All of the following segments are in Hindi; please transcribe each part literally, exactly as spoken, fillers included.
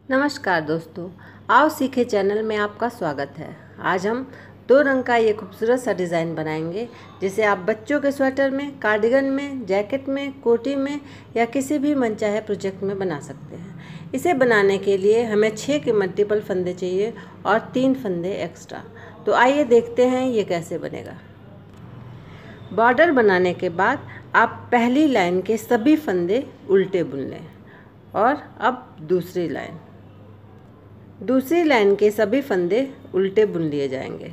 नमस्कार दोस्तों, आओ सीखे चैनल में आपका स्वागत है। आज हम दो रंग का ये खूबसूरत सा डिज़ाइन बनाएंगे जिसे आप बच्चों के स्वेटर में, कार्डिगन में, जैकेट में, कोटी में या किसी भी मनचाहे प्रोजेक्ट में बना सकते हैं। इसे बनाने के लिए हमें छः के मल्टीपल फंदे चाहिए और तीन फंदे एक्स्ट्रा। तो आइए देखते हैं ये कैसे बनेगा। बॉर्डर बनाने के बाद आप पहली लाइन के सभी फंदे उल्टे बुन लें और अब दूसरी लाइन दूसरी लाइन के सभी फंदे उल्टे बुन लिए जाएंगे।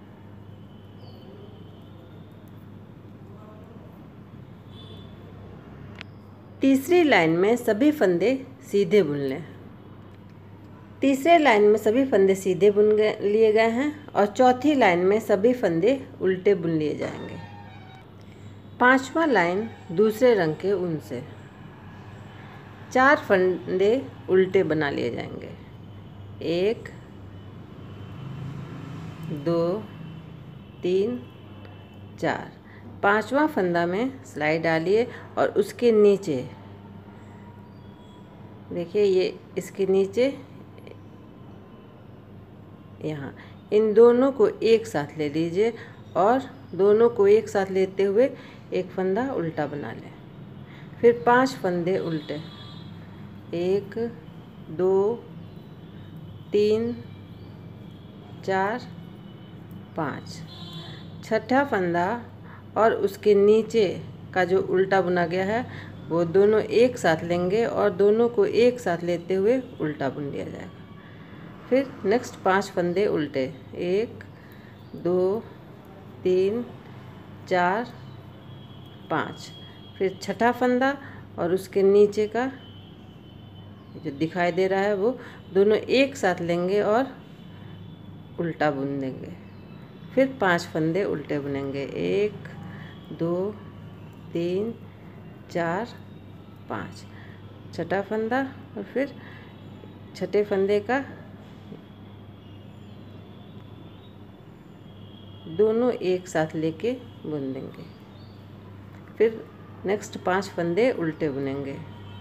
तीसरी लाइन में सभी फंदे सीधे बुन लें। तीसरे लाइन में सभी फंदे सीधे बुन गए लिए गए हैं और चौथी लाइन में सभी फंदे उल्टे बुन लिए जाएंगे। पांचवा लाइन दूसरे रंग के ऊन से चार फंदे उल्टे बना लिए जाएंगे। एक, दो, तीन, चार। पांचवा फंदा में सिलाई डालिए और उसके नीचे देखिए, ये इसके नीचे यहाँ इन दोनों को एक साथ ले लीजिए और दोनों को एक साथ लेते हुए एक फंदा उल्टा बना लें। फिर पांच फंदे उल्टे, एक, दो, तीन, चार, पाँच। छठा फंदा और उसके नीचे का जो उल्टा बुना गया है वो दोनों एक साथ लेंगे और दोनों को एक साथ लेते हुए उल्टा बुन लिया जाएगा। फिर नेक्स्ट पांच फंदे उल्टे, एक, दो, तीन, चार, पाँच। फिर छठा फंदा और उसके नीचे का जो दिखाई दे रहा है वो दोनों एक साथ लेंगे और उल्टा बुन देंगे। फिर पांच फंदे उल्टे बुनेंगे, एक, दो, तीन, चार, पाँच। छठा फंदा और फिर छठे फंदे का दोनों एक साथ लेके बुन देंगे। फिर नेक्स्ट पांच फंदे उल्टे बुनेंगे।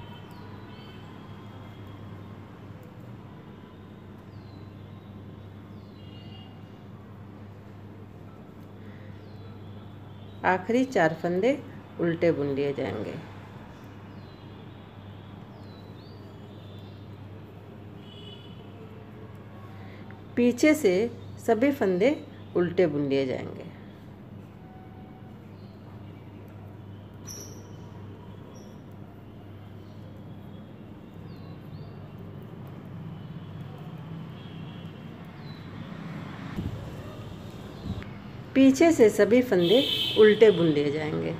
आखिरी चार फंदे उल्टे बुन लिए जाएंगे। पीछे से सभी फंदे उल्टे बुन लिए जाएंगे। पीछे से सभी फंदे उल्टे बुन लिए जाएंगे।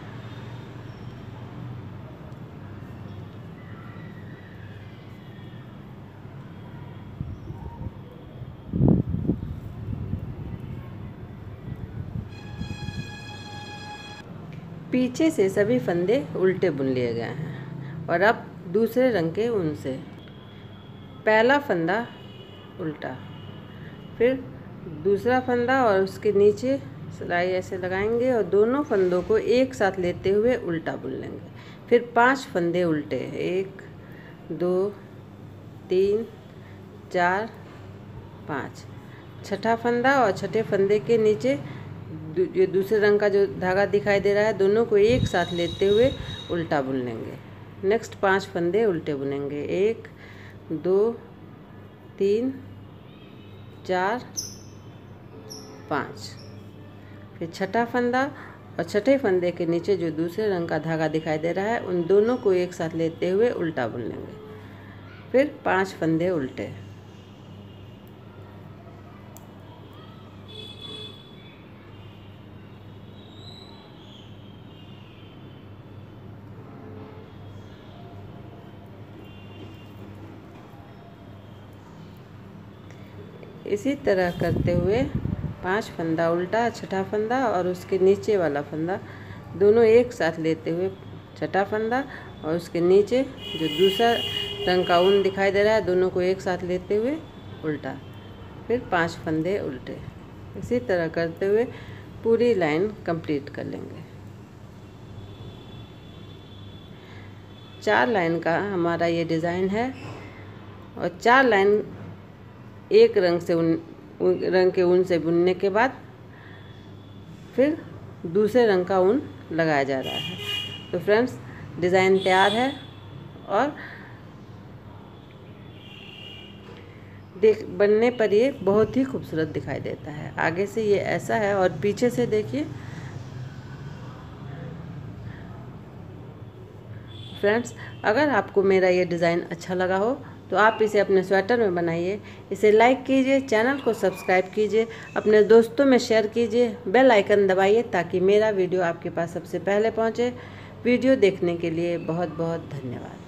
पीछे से सभी फंदे उल्टे बुन लिए गए हैं और अब दूसरे रंग के ऊन से पहला फंदा उल्टा, फिर दूसरा फंदा और उसके नीचे सिलाई ऐसे लगाएंगे और दोनों फंदों को एक साथ लेते हुए उल्टा बुन लेंगे। फिर पांच फंदे उल्टे, एक, दो, तीन, चार, पाँच। छठा फंदा और छठे फंदे के नीचे जो दूसरे रंग का जो धागा दिखाई दे रहा है दोनों को एक साथ लेते हुए उल्टा बुन लेंगे। नेक्स्ट पांच फंदे उल्टे बुनेंगे, एक, दो, तीन, चार, पाँच। फिर छठा फंदा और छठे फंदे के नीचे जो दूसरे रंग का धागा दिखाई दे रहा है उन दोनों को एक साथ लेते हुए उल्टा बुन लेंगे। फिर पांच फंदे उल्टे। इसी तरह करते हुए पांच फंदा उल्टा, छठा फंदा और उसके नीचे वाला फंदा दोनों एक साथ लेते हुए छठा फंदा और उसके नीचे जो दूसरा रंग का ऊन दिखाई दे रहा है दोनों को एक साथ लेते हुए उल्टा। फिर पांच फंदे उल्टे। इसी तरह करते हुए पूरी लाइन कंप्लीट कर लेंगे। चार लाइन का हमारा ये डिज़ाइन है। और चार लाइन एक रंग से उन, उन रंग के ऊन से बुनने के बाद फिर दूसरे रंग का ऊन लगाया जा रहा है। तो फ्रेंड्स, डिज़ाइन तैयार है और देख बनने पर ये बहुत ही खूबसूरत दिखाई देता है। आगे से ये ऐसा है और पीछे से देखिए फ्रेंड्स, अगर आपको मेरा ये डिज़ाइन अच्छा लगा हो तो आप इसे अपने स्वेटर में बनाइए। इसे लाइक कीजिए, चैनल को सब्सक्राइब कीजिए, अपने दोस्तों में शेयर कीजिए, बेल आइकन दबाइए ताकि मेरा वीडियो आपके पास सबसे पहले पहुंचे। वीडियो देखने के लिए बहुत बहुत धन्यवाद।